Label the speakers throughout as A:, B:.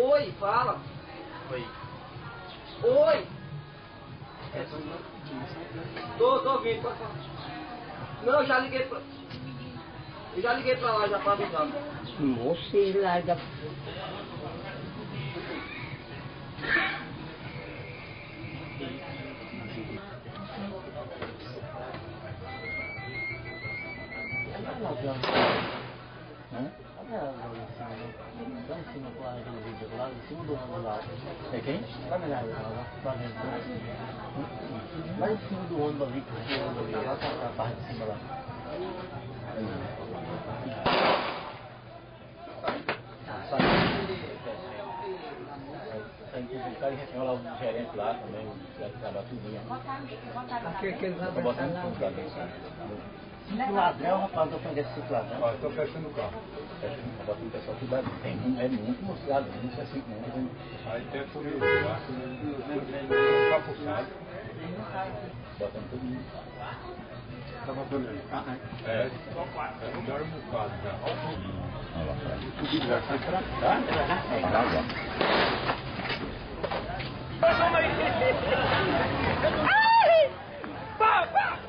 A: Oi, fala.
B: Oi.
A: Oi. Tô ouvindo, pode falar. Não, eu já liguei pra... Eu já liguei pra lá, já pra avisar.
C: Moça, larga...
B: É quem?
C: Lá em cima do ônibus ali, lá tá a parte de cima lá.
B: Sai recebeu lá o gerente lá também, o trabalho tudinho.
C: Aquele
B: Tô botando tudo lá dentro.
C: cinco ladrão, rapaz, eu conheço cinco ladrão.
B: Ó, eu tô fechando o carro. Tô botando o pessoal tudo lá dentro. Tem muito mostrado, não é assim não. Aí tem por isso, capuçado. Botando tudo no carro. Tava olhando. É, melhor um bocado já. Olha lá, subir já sai pra cá. É, lá agora.
D: Ai! Pá, pá!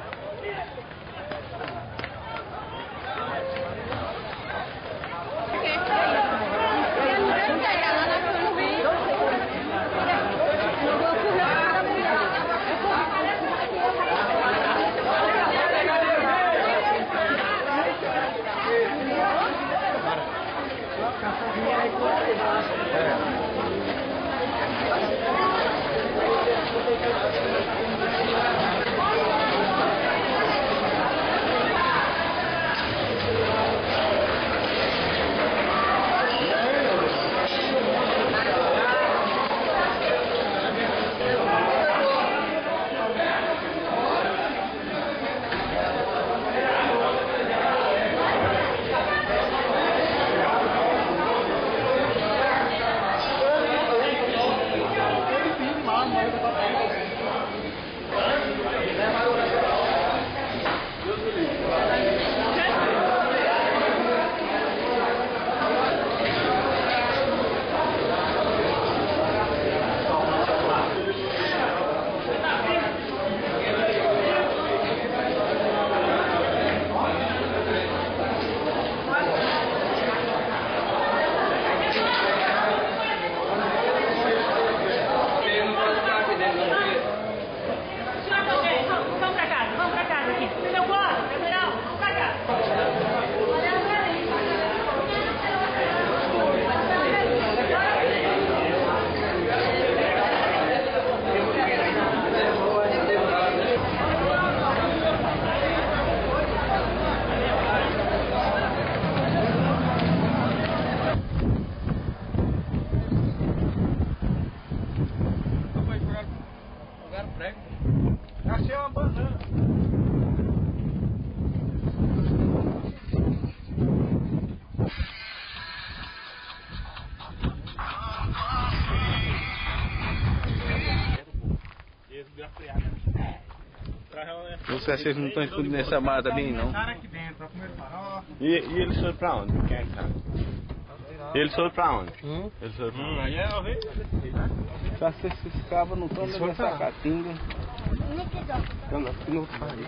B: Achei uma banana. Vocês não estão escondendo nessa mata bem, não? E eles foram pra onde? Quem é que tá? Eles foram pra onde? Eles foram pra onde? Aí é o rei. Só se esses cabos não estão nessa caatinga. Estão aqui no país.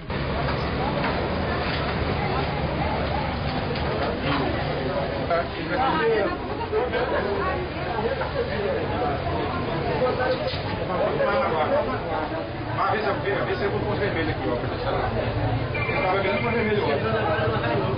B: Avisa se eu vou pôr vermelho aqui, ó, pra deixar lá. Eu tava vendo com vermelho, ó.